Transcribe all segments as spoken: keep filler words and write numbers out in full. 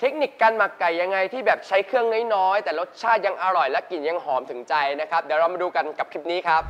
เทคนิคการหมักไก่ยังไงที่แบบใช้เครื่องน้อยๆแต่รสชาติยังอร่อยและกลิ่นยังหอมถึงใจนะครับเดี๋ยวเรามาดูกันกับคลิปนี้ครับ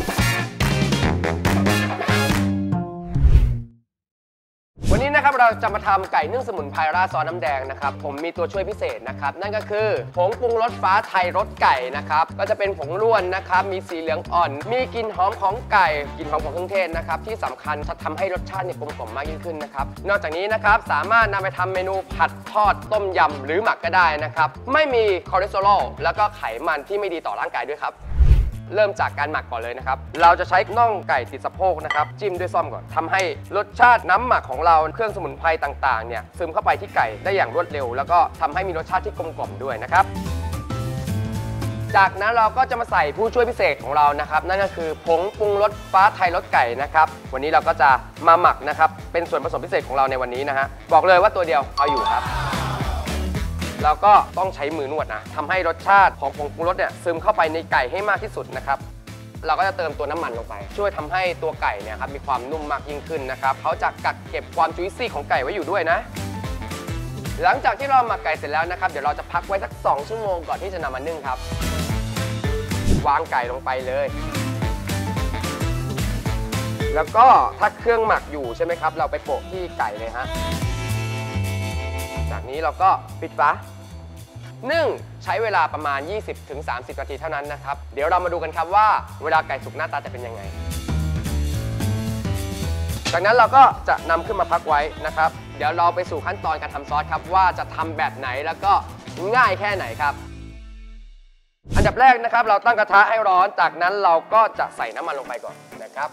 วันนี้นะครับเราจะมาทำไก่นึ่งสมุนไพรราดซอสน้ำแดงนะครับผมมีตัวช่วยพิเศษนะครับนั่นก็คือผงปรุงรสฟ้าไทยรสไก่นะครับก็จะเป็นผงล้วนนะครับมีสีเหลืองอ่อนมีกลิ่นหอมของไก่กลิ่นหอมของเครื่องเทศนะครับที่สำคัญจะทำให้รสชาติเนี่ยกลมกล่อมมากยิ่งขึ้นนะครับนอกจากนี้นะครับสามารถนำไปทำเมนูผัดทอดต้มยำหรือหมักก็ได้นะครับไม่มีคอเลสเตอรอลแล้วก็ไขมันที่ไม่ดีต่อร่างกายด้วยครับเริ่มจากการหมักก่อนเลยนะครับเราจะใช้น่องไก่ติดสะโพกนะครับจิ้มด้วยซ่อมก่อนทำให้รสชาติน้ำหมักของเราเครื่องสมุนไพรต่างๆเนี่ยซึมเข้าไปที่ไก่ได้อย่างรวดเร็วแล้วก็ทำให้มีรสชาติที่กลมกล่อมด้วยนะครับจากนั้นเราก็จะมาใส่ผู้ช่วยพิเศษของเรานะครับนั่นก็คือผงปรุงรสฟ้าไทยรสไก่นะครับวันนี้เราก็จะมาหมักนะครับเป็นส่วนผสมพิเศษของเราในวันนี้นะฮะบอกเลยว่าตัวเดียวเอาอยู่ครับแล้วก็ต้องใช้มือนวดนะทำให้รสชาติของผงปรุงรสเนี่ยซึมเข้าไปในไก่ให้มากที่สุดนะครับเราก็จะเติมตัวน้ำมันลงไปช่วยทำให้ตัวไก่เนี่ยครับมีความนุ่มมากยิ่งขึ้นนะครับเขาจะกักเก็บความจุยซี่ของไก่ไว้อยู่ด้วยนะหลังจากที่เราหมักไก่เสร็จแล้วนะครับเดี๋ยวเราจะพักไว้สักสองชั่วโมงก่อนที่จะนำมานึ่งครับวางไก่ลงไปเลยแล้วก็ถ้าเครื่องหมักอยู่ใช่ไหมครับเราไปโปะที่ไก่เลยฮะจากนี้เราก็ปิดฝานึ่งใช้เวลาประมาณ ยี่สิบถึงสามสิบ นาทีเท่านั้นนะครับเดี๋ยวเรามาดูกันครับว่าเวลาไก่สุกหน้าตาจะเป็นยังไงจากนั้นเราก็จะนำขึ้นมาพักไว้นะครับเดี๋ยวเราไปสู่ขั้นตอนการทำซอสครับว่าจะทำแบบไหนแล้วก็ง่ายแค่ไหนครับอันดับแรกนะครับเราตั้งกระทะให้ร้อนจากนั้นเราก็จะใส่น้ำมันลงไปก่อนนะครับ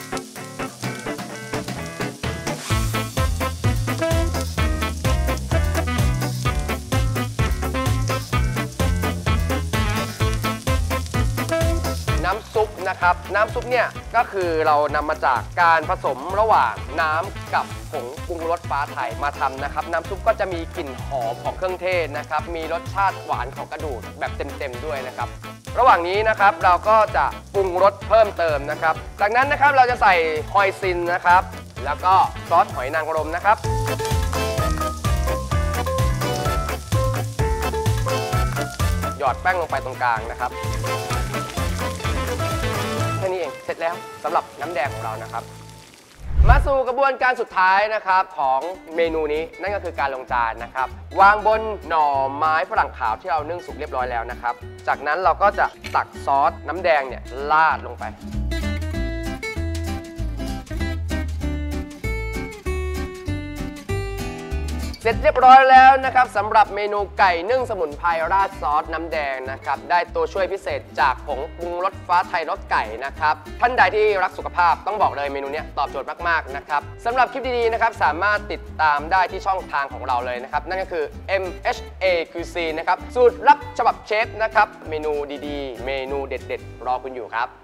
น้ำซุปนะครับน้ำซุปเนี่ยก็คือเรานำมาจากการผสมระหว่างน้ำกับผงปรุงรสฟ้าไทยมาทำนะครับน้ำซุปก็จะมีกลิ่นหอมของเครื่องเทศนะครับมีรสชาติหวานของกระดูกแบบเต็มๆด้วยนะครับระหว่างนี้นะครับเราก็จะปรุงรสเพิ่มเติมนะครับจากนั้นนะครับเราจะใส่ฮอยซินนะครับแล้วก็ซอสหอยนางรมนะครับหยอดแป้งลงไปตรงกลางนะครับแค่นี้เองเสร็จแล้วสำหรับน้ำแดงของเรานะครับมาสู่กระบวนการสุดท้ายนะครับของเมนูนี้นั่นก็คือการลงจานนะครับวางบนหน่อไม้ฝรั่งขาวที่เรานึ่งสุกเรียบร้อยแล้วนะครับจากนั้นเราก็จะตักซอสน้ำแดงเนี่ยราดลงไปเสร็จเรียบร้อยแล้วนะครับสำหรับเมนูไก่นึ่งสมุนไพรราดซอสน้ำแดงนะครับได้ตัวช่วยพิเศษจากผงปรุงรสฟ้าไทยรสไก่นะครับท่านใดที่รักสุขภาพต้องบอกเลยเมนูนี้ตอบโจทย์มากๆนะครับสำหรับคลิปดีๆนะครับสามารถติดตามได้ที่ช่องทางของเราเลยนะครับนั่นก็คือ เอ็ม เอช เอ Cuisine นะครับสูตรลับฉบับเชฟนะครับเมนูดีๆเมนูเด็ดๆรอคุณอยู่ครับ